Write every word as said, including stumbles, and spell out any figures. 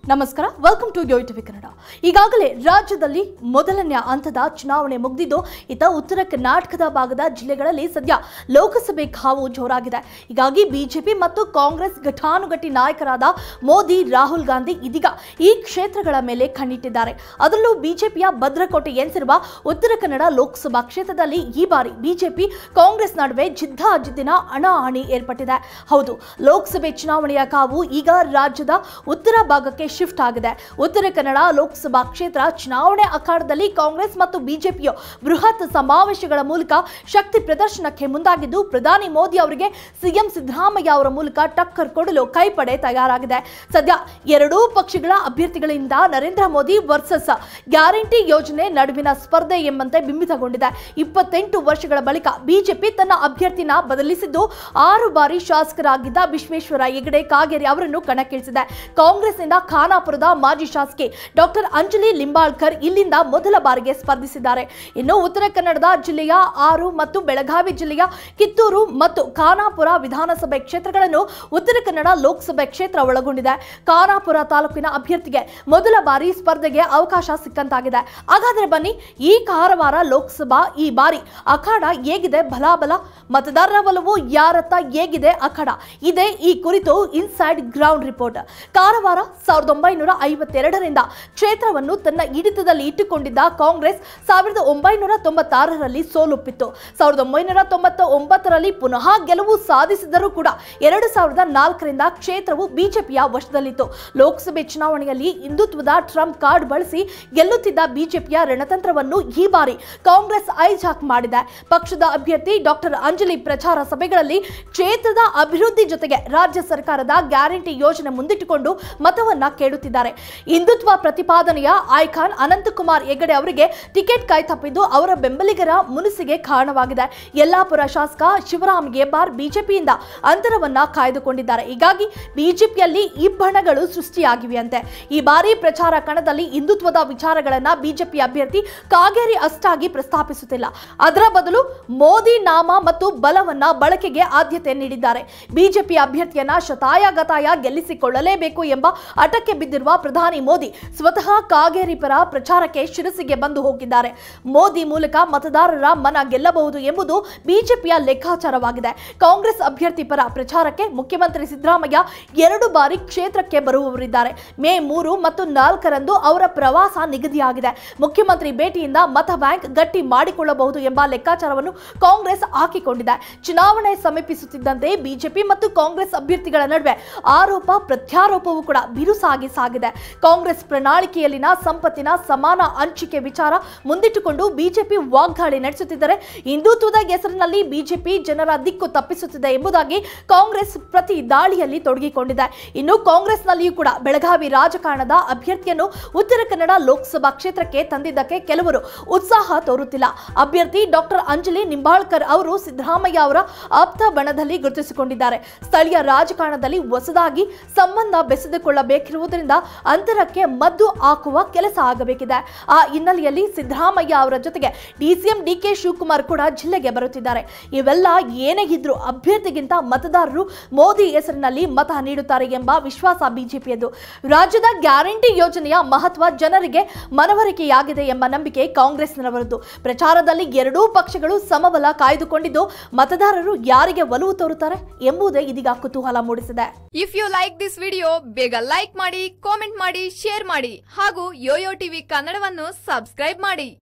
ನಮಸ್ಕಾರ, welcome to Yoyo TV Kannada. ಈಗಾಗಲೇ ರಾಜ್ಯದಲ್ಲಿ ಮೊದಲನೇ ಹಂತದ ಚುನಾವಣೆ ಮುಗಿದಿದ್ದು, ಇತ್ತ ಉತ್ತರ ಕರ್ನಾಟಕದ ಭಾಗದ ಜಿಲ್ಲೆಗಳಲ್ಲಿ ಸದ್ಯ ಲೋಕಸಭೆ ಕಾವು ಜೋರಾಗಿದೆ. ಹೀಗಾಗಿ ಬಿಜೆಪಿ ಮತ್ತು ಕಾಂಗ್ರೆಸ್ ಘಟಾನುಘಟಿ ನಾಯಕರಾದ ಮೋದಿ, ರಾಹುಲ್ ಗಾಂಧಿ ಇದೀಗ ಈ ಕ್ಷೇತ್ರಗಳ ಮೇಲೆ ಕಣ್ಣಿಟ್ಟಿದ್ದಾರೆ. ಅದರಲ್ಲೂ ಬಿಜೆಪಿಯ ಭದ್ರಕೋಟೆ ಎನಿಸಿರುವ ಉತ್ತರ ಕನ್ನಡ ಲೋಕಸಭಾ ಕ್ಷೇತ್ರದಲ್ಲಿ ಈ ಬಾರಿ ಬಿಜೆಪಿ ಕಾಂಗ್ರೆಸ್ ನಡುವೆ ಜಿದ್ದಾಜಿದ್ದಿನ ಹಣಾಹಣಿ ಏರ್ಪಟ್ಟಿದೆ. ಹೌದು, ಲೋಕಸಭೆ ಚುನಾವಣೆಯ ಕಾವು ಈಗ ರಾಜ್ಯದ ಉತ್ತರ ಭಾಗಕ್ಕೆ ಶಿಫ್ಟ್ ಆಗಿದೆ. ಉತ್ತರ ಕನ್ನಡ ಲೋಕಸಭಾ ಕ್ಷೇತ್ರ ಚುನಾವಣೆ ಅಖಾಡದಲ್ಲಿ ಕಾಂಗ್ರೆಸ್ ಮತ್ತು ಬಿಜೆಪಿಯು ಬೃಹತ್ ಸಮಾವೇಶಗಳ ಮೂಲಕ ಶಕ್ತಿ ಪ್ರದರ್ಶನಕ್ಕೆ ಮುಂದಾಗಿದ್ದು, ಪ್ರಧಾನಿ ಮೋದಿ ಅವರಿಗೆ ಸಿಎಂ ಸಿದ್ದರಾಮಯ್ಯ ಅವರ ಮೂಲಕ ಟಕ್ಕರ್ ಕೊಡಲು ಕೈಪಡೆ ತಯಾರಾಗಿದೆ. ಸದ್ಯ ಎರಡೂ ಪಕ್ಷಗಳ ಅಭ್ಯರ್ಥಿಗಳಿಂದ ನರೇಂದ್ರ ಮೋದಿ ವರ್ಸಸ್ ಗ್ಯಾರಂಟಿ ಯೋಜನೆ ನಡುವಿನ ಸ್ಪರ್ಧೆ ಎಂಬಂತೆ ಬಿಂಬಿತಗೊಂಡಿದೆ. ಇಪ್ಪತ್ತೆಂಟು ವರ್ಷಗಳ ಬಳಿಕ ಬಿಜೆಪಿ ತನ್ನ ಅಭ್ಯರ್ಥಿನ ಬದಲಿಸಿದ್ದು, ಆರು ಬಾರಿ ಶಾಸಕರಾಗಿದ್ದ ವಿಶ್ವೇಶ್ವರ ಹೆಗಡೆ ಕಾಗೇರಿ ಅವರನ್ನು ಕಣಕ್ಕಿಳಿಸಿದೆ. ಕಾಂಗ್ರೆಸ್ನಿಂದ ಖಾನಾಪುರದ ಮಾಜಿ ಶಾಸಕಿ ಡಾಕ್ಟರ್ ಅಂಜಲಿ ಲಿಂಬಾಳ್ಕರ್ ಇಲ್ಲಿಂದ ಮೊದಲ ಬಾರಿಗೆ ಸ್ಪರ್ಧಿಸಿದ್ದಾರೆ. ಇನ್ನು ಉತ್ತರ ಕನ್ನಡದ ಜಿಲ್ಲೆಯ ಆರು ಮತ್ತು ಬೆಳಗಾವಿ ಜಿಲ್ಲೆಯ ಕಿತ್ತೂರು ಮತ್ತು ಖಾನಾಪುರ ವಿಧಾನಸಭೆ ಕ್ಷೇತ್ರಗಳನ್ನು ಉತ್ತರ ಕನ್ನಡ ಲೋಕಸಭೆ ಕ್ಷೇತ್ರ ಒಳಗೊಂಡಿದೆ. ಖಾನಾಪುರ ತಾಲೂಕಿನ ಅಭ್ಯರ್ಥಿಗೆ ಮೊದಲ ಬಾರಿ ಸ್ಪರ್ಧೆಗೆ ಅವಕಾಶ ಸಿಕ್ಕಂತಾಗಿದೆ. ಹಾಗಾದ್ರೆ ಬನ್ನಿ, ಈ ಕಾರವಾರ ಲೋಕಸಭಾ ಈ ಬಾರಿ ಅಖಾಡ ಹೇಗಿದೆ, ಬಲಾಬಲ ಮತದಾರರ ಒಲವು ಯಾರತ್ತ ಹೇಗಿದೆ ಅಖಾಡ, ಇದೇ ಈ ಕುರಿತು ಇನ್ಸೈಡ್ ಗ್ರೌಂಡ್ ರಿಪೋರ್ಟ್. ಕಾರವಾರ ಸಾವಿರದ ಒಂಬೈನೂರ ಐವತ್ತೆರಡರಿಂದ ಕ್ಷೇತ್ರವನ್ನು ತನ್ನ ಹಿಡಿತದಲ್ಲಿ ಇಟ್ಟುಕೊಂಡಿದ್ದ ಕಾಂಗ್ರೆಸ್ ಸಾವಿರದ ಒಂಬೈನೂರ ತೊಂಬತ್ತಾರರಲ್ಲಿ ಸೋಲುಪ್ಪಿತ್ತು. ಸಾವಿರದ ಒಂಬೈನೂರ ತೊಂಬತ್ತ ಒಂಬತ್ತರಲ್ಲಿ ಪುನಃ ಗೆಲುವು ಸಾಧಿಸಿದರೂ ಕೂಡ ಎರಡು ಸಾವಿರದ ನಾಲ್ಕರಿಂದ ಕ್ಷೇತ್ರವು ಬಿಜೆಪಿಯ ವಶದಲ್ಲಿತ್ತು. ಲೋಕಸಭೆ ಚುನಾವಣೆಯಲ್ಲಿ ಹಿಂದುತ್ವದ ಟ್ರಂಪ್ ಕಾರ್ಡ್ ಬಳಸಿ ಗೆಲ್ಲುತ್ತಿದ್ದ ಬಿಜೆಪಿಯ ರಣತಂತ್ರವನ್ನು ಈ ಬಾರಿ ಕಾಂಗ್ರೆಸ್ ಹೈಜಾಕ್ ಮಾಡಿದೆ. ಪಕ್ಷದ ಅಭ್ಯರ್ಥಿ ಡಾಕ್ಟರ್ ಅಂಜಲಿ ಪ್ರಚಾರ ಸಭೆಗಳಲ್ಲಿ ಕ್ಷೇತ್ರದ ಅಭಿವೃದ್ಧಿ ಜೊತೆಗೆ ರಾಜ್ಯ ಸರ್ಕಾರದ ಗ್ಯಾರಂಟಿ ಯೋಜನೆ ಮುಂದಿಟ್ಟುಕೊಂಡು ಮತವನ್ನ ಕೇಳುತ್ತಿದ್ದಾರೆ. ಹಿಂದುತ್ವ ಪ್ರತಿಪಾದನೆಯ ಐಕಾನ್ ಅನಂತಕುಮಾರ್ ಹೆಗಡೆ ಅವರಿಗೆ ಟಿಕೆಟ್ ಕೈತಪ್ಪಿದ್ದು ಅವರ ಬೆಂಬಲಿಗರ ಮುನಿಸಿಗೆ ಕಾರಣವಾಗಿದೆ. ಯಲ್ಲಾಪುರ ಶಾಸಕ ಶಿವರಾಮ್ ಹೆಬ್ಬಾರ್ ಬಿಜೆಪಿಯಿಂದ ಅಂತರವನ್ನ ಕಾಯ್ದುಕೊಂಡಿದ್ದಾರೆ. ಹೀಗಾಗಿ ಬಿಜೆಪಿಯಲ್ಲಿ ಇಬ್ಬಣಗಳು ಸೃಷ್ಟಿಯಾಗಿವೆಯಂತೆ. ಈ ಬಾರಿ ಪ್ರಚಾರ ಕಣದಲ್ಲಿ ಹಿಂದುತ್ವದ ವಿಚಾರಗಳನ್ನ ಬಿಜೆಪಿ ಅಭ್ಯರ್ಥಿ ಕಾಗೇರಿ ಅಷ್ಟಾಗಿ ಪ್ರಸ್ತಾಪಿಸುತ್ತಿಲ್ಲ. ಅದರ ಬದಲು ಮೋದಿ ನಾಮ ಮತ್ತು ಬಲವನ್ನ ಬಳಕೆಗೆ ಆದ್ಯತೆ ನೀಡಿದ್ದಾರೆ. ಬಿಜೆಪಿ ಅಭ್ಯರ್ಥಿಯನ್ನ ಶತಾಯ ಗತಾಯ ಗೆಲ್ಲಿಸಿಕೊಳ್ಳಲೇಬೇಕು ಎಂಬ ಹಠಕ್ಕೆ ಬಿದ್ದಿರುವ ಪ್ರಧಾನಿ ಮೋದಿ ಸ್ವತಃ ಕಾಗೇರಿ ಪರ ಪ್ರಚಾರಕ್ಕೆ ಶಿರಸಿಗೆ ಬಂದು ಹೋಗಿದ್ದಾರೆ. ಮೋದಿ ಮೂಲಕ ಮತದಾರರ ಮನ ಗೆಲ್ಲಬಹುದು ಎಂಬುದು ಬಿಜೆಪಿಯ ಲೆಕ್ಕಾಚಾರವಾಗಿದೆ. ಕಾಂಗ್ರೆಸ್ ಅಭ್ಯರ್ಥಿ ಪರ ಪ್ರಚಾರಕ್ಕೆ ಮುಖ್ಯಮಂತ್ರಿ ಸಿದ್ದರಾಮಯ್ಯ ಎರಡು ಬಾರಿ ಕ್ಷೇತ್ರಕ್ಕೆ ಬರುವವರಿದ್ದಾರೆ. ಮೇ ಮೂರು ಮತ್ತು ನಾಲ್ಕರಂದು ಅವರ ಪ್ರವಾಸ ನಿಗದಿಯಾಗಿದೆ. ಮುಖ್ಯಮಂತ್ರಿ ಭೇಟಿಯಿಂದ ಮತ ಬ್ಯಾಂಕ್ ಗಟ್ಟಿ ಮಾಡಿಕೊಳ್ಳಬಹುದು ಎಂಬ ಲೆಕ್ಕಾಚಾರವನ್ನು ಕಾಂಗ್ರೆಸ್ ಹಾಕಿಕೊಂಡಿದೆ. ಚುನಾವಣೆ ಸಮೀಪಿಸುತ್ತಿದ್ದಂತೆ ಬಿಜೆಪಿ ಮತ್ತು ಕಾಂಗ್ರೆಸ್ ಅಭ್ಯರ್ಥಿಗಳ ನಡುವೆ ಆರೋಪ ಪ್ರತ್ಯಾರೋಪವೂ ಕೂಡ ಬಿರುಸಾಗಿ ಸಾಗಿದೆ. ಕಾಂಗ್ರೆಸ್ ಪ್ರಣಾಳಿಕೆಯಲ್ಲಿನ ಸಂಪತ್ತಿನ ಸಮಾನ ಹಂಚಿಕೆ ವಿಚಾರ ಮುಂದಿಟ್ಟುಕೊಂಡು ಬಿಜೆಪಿ ವಾಗ್ದಾಳಿ ನಡೆಸುತ್ತಿದ್ದರೆ, ಹಿಂದುತ್ವದ ಹೆಸರಿನಲ್ಲಿ ಬಿಜೆಪಿ ಜನರ ದಿಕ್ಕು ತಪ್ಪಿಸುತ್ತಿದೆ ಎಂಬುದಾಗಿ ಕಾಂಗ್ರೆಸ್ ಪ್ರತಿ ದಾಳಿಯಲ್ಲಿ ತೊಡಗಿಕೊಂಡಿದೆ. ಇನ್ನು ಕಾಂಗ್ರೆಸ್ನಲ್ಲಿಯೂ ಕೂಡ ಬೆಳಗಾವಿ ರಾಜಕಾರಣದ ಅಭ್ಯರ್ಥಿಯನ್ನು ಉತ್ತರ ಕನ್ನಡ ಲೋಕಸಭಾ ಕ್ಷೇತ್ರಕ್ಕೆ ತಂದಿದ್ದಕ್ಕೆ ಕೆಲವರು ಉತ್ಸಾಹ ತೋರುತ್ತಿಲ್ಲ. ಅಭ್ಯರ್ಥಿ ಡಾಕ್ಟರ್ ಅಂಜಲಿ ನಿಂಬಾಳ್ಕರ್ ಅವರು ಸಿದ್ದರಾಮಯ್ಯ ಅವರ ಆಪ್ತ ಬಣದಲ್ಲಿ ಗುರುತಿಸಿಕೊಂಡಿದ್ದಾರೆ. ಸ್ಥಳೀಯ ರಾಜಕಾರಣದಲ್ಲಿ ಹೊಸದಾಗಿ ಸಂಬಂಧ ಬೆಸೆದುಕೊಳ್ಳಬೇಕಿರುವುದರಿಂದ ಅಂತರಕ್ಕೆ ಮದ್ದು ಹಾಕುವ ಕೆಲಸ ಆಗಬೇಕಿದೆ. ಆ ಹಿನ್ನೆಲೆಯಲ್ಲಿ ಸಿದ್ದರಾಮಯ್ಯ ಅವರ ಜೊತೆಗೆ ಡಿಸಿಎಂ ಡಿಕೆ ಶಿವಕುಮಾರ್ ಕೂಡ ಜಿಲ್ಲೆಗೆ ಬರುತ್ತಿದ್ದಾರೆ. ಇವೆಲ್ಲ ಏನೇ ಇದ್ರೂ ಅಭ್ಯರ್ಥಿಗಿಂತ ಮತದಾರರು ಮೋದಿ ಹೆಸರಿನಲ್ಲಿ ಮತ ನೀಡುತ್ತಾರೆ ಎಂಬ ವಿಶ್ವಾಸ ಬಿಜೆಪಿಯದು. ರಾಜ್ಯದ ಗ್ಯಾರಂಟಿ ಯೋಜನೆಯ ಮಹತ್ವ ಜನರಿಗೆ ಮನವರಿಕೆಯಾಗಿದೆ ಎಂಬ ನಂಬಿಕೆ ಕಾಂಗ್ರೆಸ್ನವರದ್ದು. ಪ್ರಚಾರದಲ್ಲಿ ಎರಡೂ ಪಕ್ಷಗಳು ಸಮಬಲ ಕಾಯ್ದುಕೊಂಡಿದ್ದು, ಮತದಾರರು ಯಾರಿಗೆ ಒಲವು ತೋರುತ್ತಾರೆ ಎಂಬುದೇ ಇದೀಗ ಕುತೂಹಲ ಮೂಡಿಸಿದೆ. If you like this video, ಬೇಗ ಲೈಕ್ ಮಾಡಿ, ಕಾಮೆಂಟ್ ಮಾಡಿ, ಶೇರ್ ಮಾಡಿ ಹಾಗೂ ಯೋಯೋ ಟಿವಿ ಕನ್ನಡವನ್ನು ಸಬ್ಸ್ಕ್ರೈಬ್ ಮಾಡಿ.